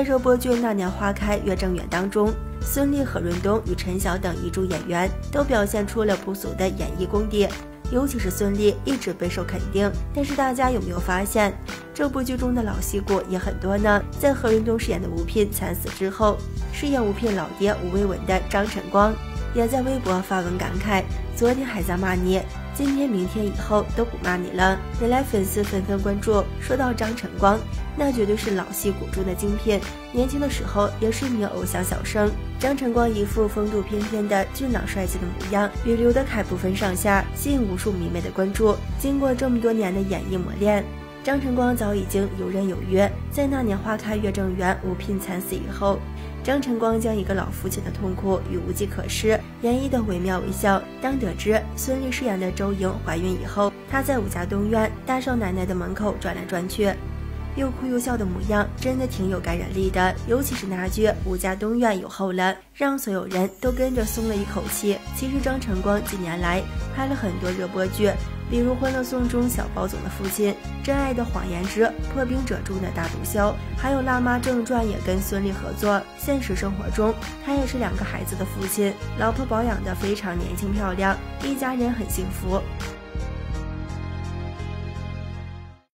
热播剧《那年花开月正圆》当中，孙俪、何润东与陈晓等一众演员都表现出了不俗的演艺功底。尤其是孙俪一直备受肯定，但是大家有没有发现，这部剧中的老戏骨也很多呢？在何润东饰演的吴聘惨死之后，饰演吴聘老爹吴伟文的张晨光也在微博发文感慨：昨天还在骂你，今天、明天、以后都不骂你了。引来粉丝纷纷关注。说到张晨光，那绝对是老戏骨中的精品，年轻的时候也是一名偶像小生。张晨光一副风度翩翩的俊朗帅气的模样，与刘德凯不分上下，吸引无数迷妹的关注。经过这么多年的演艺磨练，张晨光早已经游刃有余。在那年花开月正圆，吴聘惨死以后，张晨光将一个老父亲的痛苦与无计可施演绎得惟妙惟肖。当得知孙俪饰演的周莹怀孕以后，他在吴家东院大少奶奶的门口转来转去，又哭又笑的模样真的挺有感染力的。尤其是那句吴家东院有后了，让所有人都跟着松了一口气。其实张晨光近年来拍了很多热播剧，比如《欢乐颂》中小包总的父亲，《真爱的谎言之破冰者》中的大毒枭，还有《辣妈正传》也跟孙俪合作。现实生活中，他也是2个孩子的父亲，老婆保养得非常年轻漂亮，一家人很幸福。